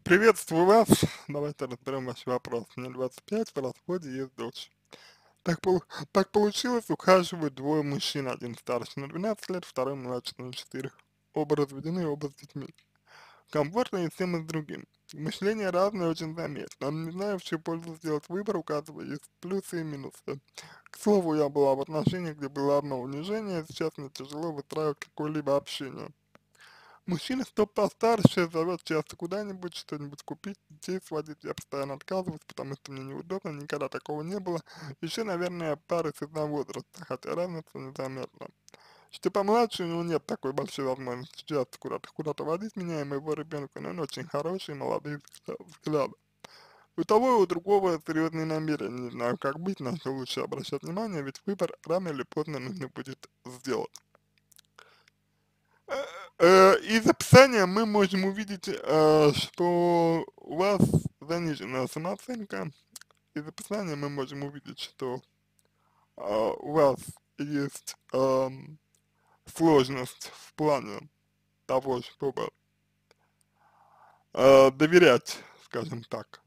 Приветствую вас. Давайте разберем ваш вопрос. Мне 25, в разводе, есть дочь. Так, так получилось, ухаживают двое мужчин, один старше на 12 лет, второй младше на 4. Оба разведены, оба с детьми. Комфортно и с тем, и с другим. Мышление разное, очень заметно. Не знаю, в чью пользу сделать выбор, указывая есть плюсы и минусы. К слову, я была в отношениях, где было одно унижение, сейчас мне тяжело выстраивать какое-либо общение. Мужчина, кто постарше, зовет часто куда-нибудь, что-нибудь купить, детей сводить, я постоянно отказываюсь, потому что мне неудобно, никогда такого не было. Еще, наверное, пары с одного возраста, хотя разница незаметна. Что помладше, у него нет такой большой возможности часто куда-то водить меня и моего ребенка, но он очень хороший, молодые взгляды. У того и у другого серьезные намерения, не знаю, как быть, на что лучше обращать внимание, ведь выбор рано или поздно нужно будет сделать. Из описания мы можем увидеть, что у вас заниженная самооценка. Из описания мы можем увидеть, что у вас есть сложность в плане того, чтобы доверять, скажем так,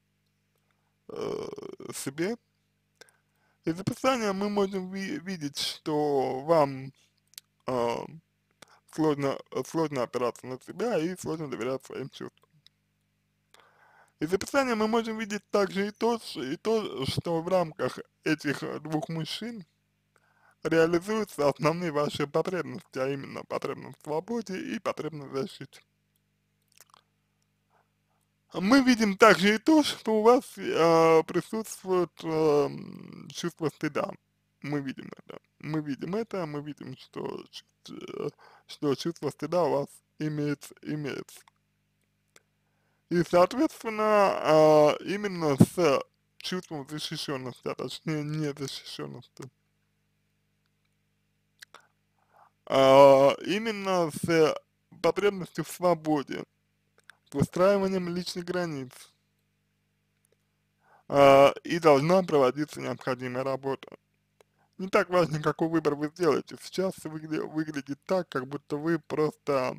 себе. Из описания мы можем видеть, что вам э, сложно опираться на себя и сложно доверять своим чувствам. Из описания мы можем видеть также и то, что в рамках этих двух мужчин реализуются основные ваши потребности, а именно потребность в свободе и потребность в защите. Мы видим также и то, что у вас присутствует чувство стыда. Мы видим это. Мы видим, что чувство стыда у вас имеется. И, соответственно, именно с чувством защищенности, а точнее незащищенности, именно с потребностью в свободе, с выстраиванием личных границ, и должна проводиться необходимая работа. Не так важно, какой выбор вы сделаете. Сейчас выглядит так, как будто вы просто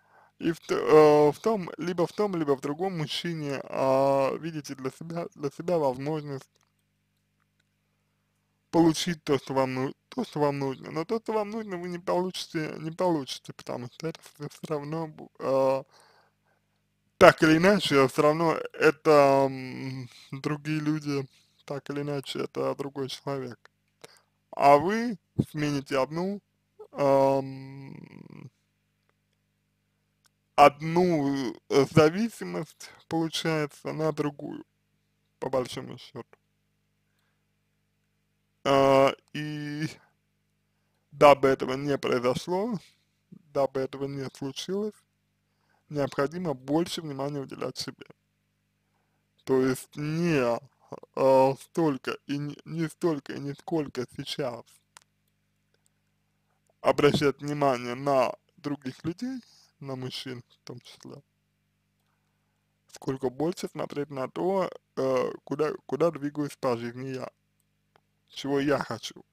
либо в другом мужчине видите для себя возможность получить то, что вам нужно. Но то, что вам нужно, вы не получите, потому что это все равно, так или иначе, все равно это другие люди, так или иначе, это другой человек. А вы смените ам, одну зависимость, получается, на другую, по большому счету. И дабы этого не произошло, дабы этого не случилось, необходимо больше внимания уделять себе. То есть не столько и не сколько сейчас обращать внимание на других людей, на мужчин в том числе, сколько больше смотреть на то, куда двигаюсь по жизни я, чего я хочу,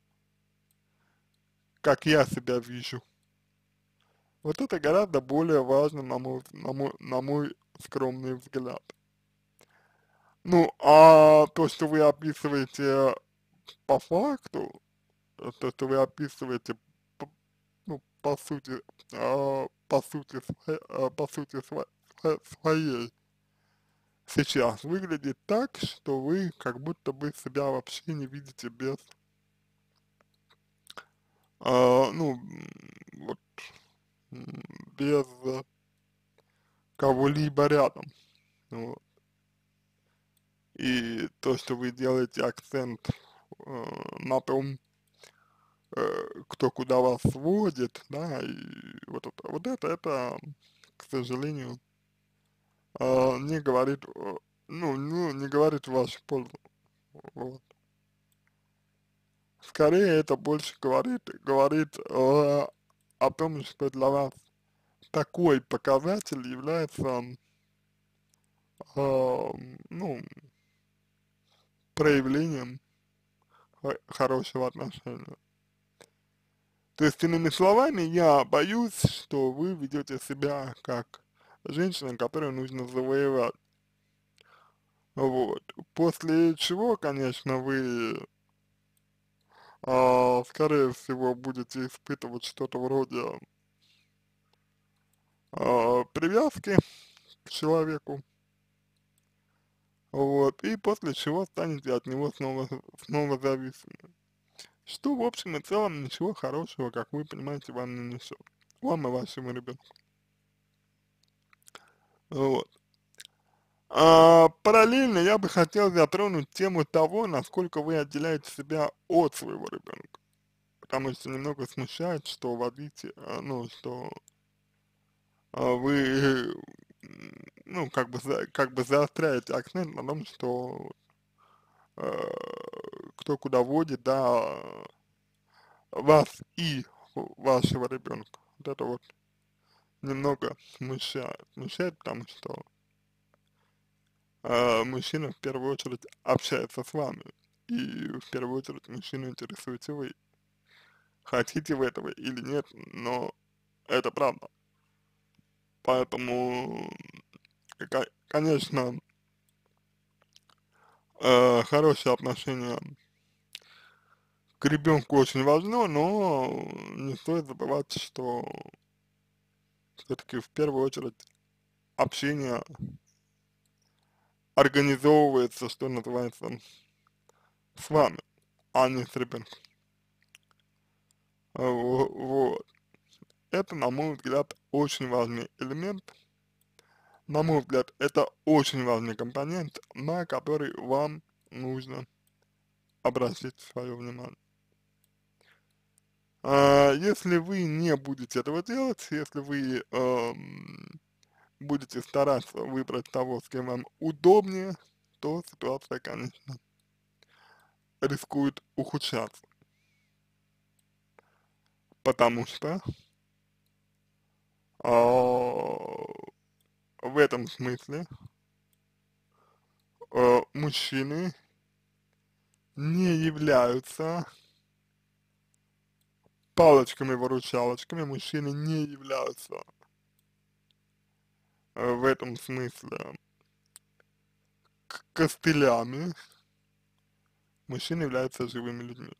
как я себя вижу. Вот это гораздо более важно, на мой скромный взгляд. Ну, а то, что вы описываете по факту, то, что вы описываете, ну, по сути своей, сейчас выглядит так, что вы как будто бы себя вообще не видите ну, вот, м, без кого-либо рядом. Вот. И то, что вы делаете акцент на том, кто куда вас сводит, да, и вот это, к сожалению, не говорит, ну, не говорит в вашу пользу, вот. Скорее, это больше говорит о том, что для вас такой показатель является, ну, проявлением хорошего отношения. То есть, иными словами, я боюсь, что вы ведете себя как женщина, которую нужно завоевать. Вот. После чего, конечно, вы, скорее всего, будете испытывать что-то вроде привязки к человеку, вот, и после чего станете от него снова зависимы. Что, в общем и целом, ничего хорошего, как вы понимаете, вам не несет. Вам и вашему ребенку. Вот. Параллельно я бы хотел затронуть тему того, насколько вы отделяете себя от своего ребенка. Потому что немного смущает, что водите, ну, что вы, ну, как бы заостряете акцент на том, что э, кто куда водит, да, вас и вашего ребенка. Вот это вот немного смущает. Смущает, потому что мужчина в первую очередь общается с вами. И в первую очередь мужчину интересуете вы. Хотите вы этого или нет, но это правда. Поэтому, конечно, хорошее отношение к ребенку очень важно, но не стоит забывать, что все-таки в первую очередь общение организовывается, что называется, с вами, а не с ребенком. Вот. Это, на мой взгляд, очень важный элемент. На мой взгляд, это очень важный компонент, на который вам нужно обратить свое внимание. Если вы не будете этого делать, если вы будете стараться выбрать того, с кем вам удобнее, то ситуация, конечно, рискует ухудшаться. Потому что в этом смысле мужчины не являются палочками-выручалочками, мужчины не являются в этом смысле костылями, мужчины являются живыми людьми.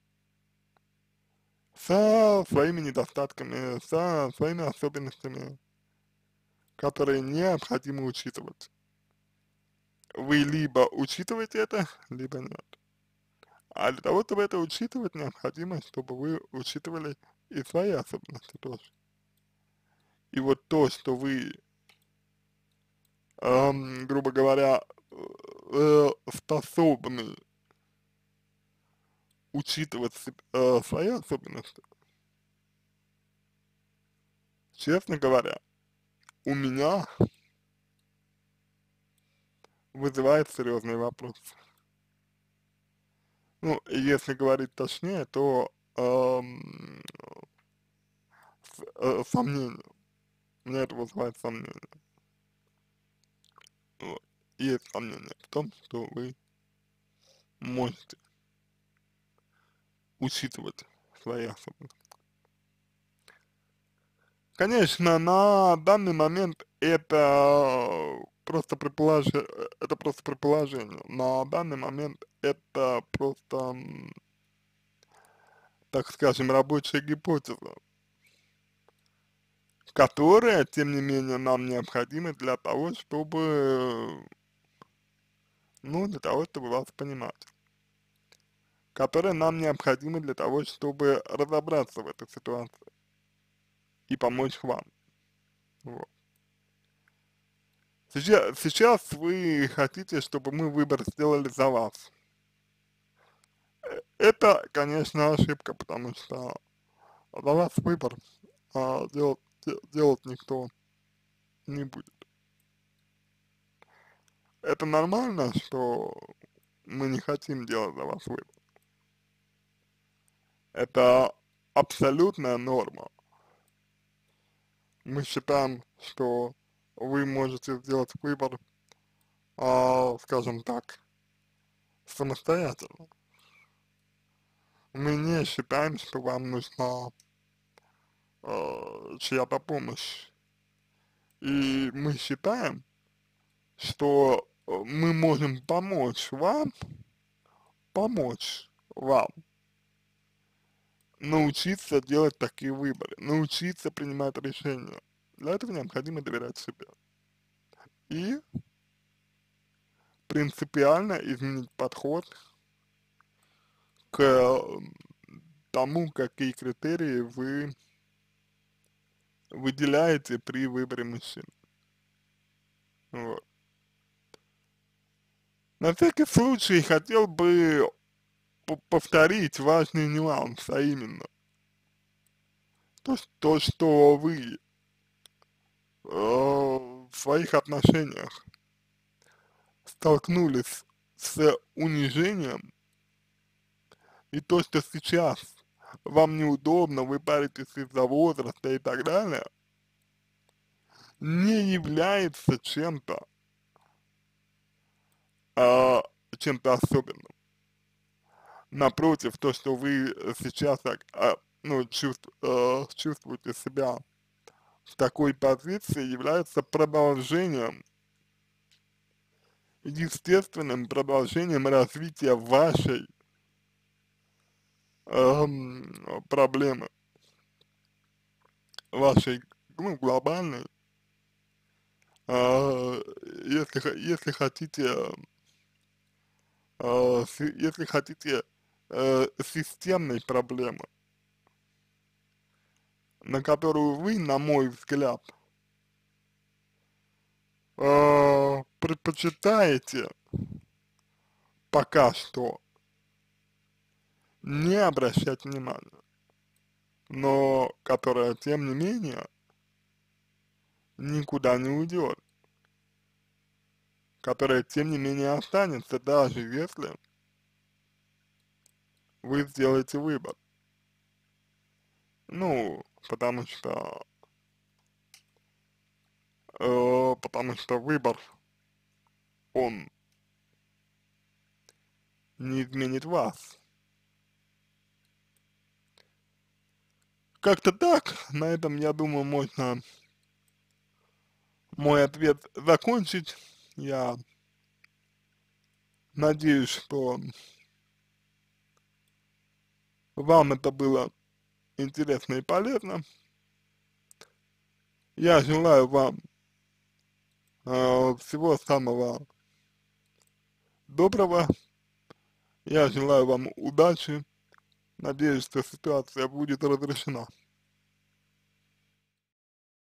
Со своими недостатками, со своими особенностями, которые необходимо учитывать. Вы либо учитываете это, либо нет. А для того, чтобы это учитывать, необходимо, чтобы вы учитывали и свои особенности тоже. И вот то, что вы, грубо говоря, способны учитывать свои особенности, честно говоря, у меня вызывает серьезные вопросы. Ну, если говорить точнее, то сомнения. Меня это вызывает сомнения. Вот. Есть сомнения в том, что вы можете учитывать свои особенности. Конечно, на данный момент это просто предположение. На данный момент это просто, так скажем, рабочая гипотеза, которая, тем не менее, нам необходима для того, чтобы, ну, для того, чтобы вас понимать. Которая нам необходима для того, чтобы разобраться в этой ситуации и помочь вам. Вот. Сейчас вы хотите, чтобы мы выбор сделали за вас. Это, конечно, ошибка, потому что за вас выбор делать никто не будет. Это нормально, что мы не хотим делать за вас выбор. Это абсолютная норма. Мы считаем, что вы можете сделать выбор, скажем так, самостоятельно. Мы не считаем, что вам нужна чья-то помощь И мы считаем, что мы можем помочь вам научиться делать такие выборы, научиться принимать решения. Для этого необходимо доверять себе и принципиально изменить подход к тому, какие критерии вы выделяете при выборе мужчин. Вот. На всякий случай хотел бы повторить важный нюанс, а именно то, что вы в своих отношениях столкнулись с унижением, и то, что сейчас вам неудобно, вы паритесь из-за возраста и так далее, не является а, чем-то особенным. Напротив, то, что вы сейчас ну, чувствуете себя в такой позиции, является продолжением, естественным продолжением развития вашей проблемы, вашей, ну, глобальной, а, если хотите, если хотите, системной проблемы, на которую вы, на мой взгляд, предпочитаете пока что не обращать внимания, но которая, тем не менее, никуда не уйдет, которая, тем не менее, останется, даже если вы сделаете выбор. Ну, потому что выбор, он не изменит вас. Как-то так, на этом, я думаю, можно мой ответ закончить. Я надеюсь, что вам это было интересно и полезно. Я желаю вам всего самого доброго. Я желаю вам удачи. Надеюсь, что ситуация будет разрешена.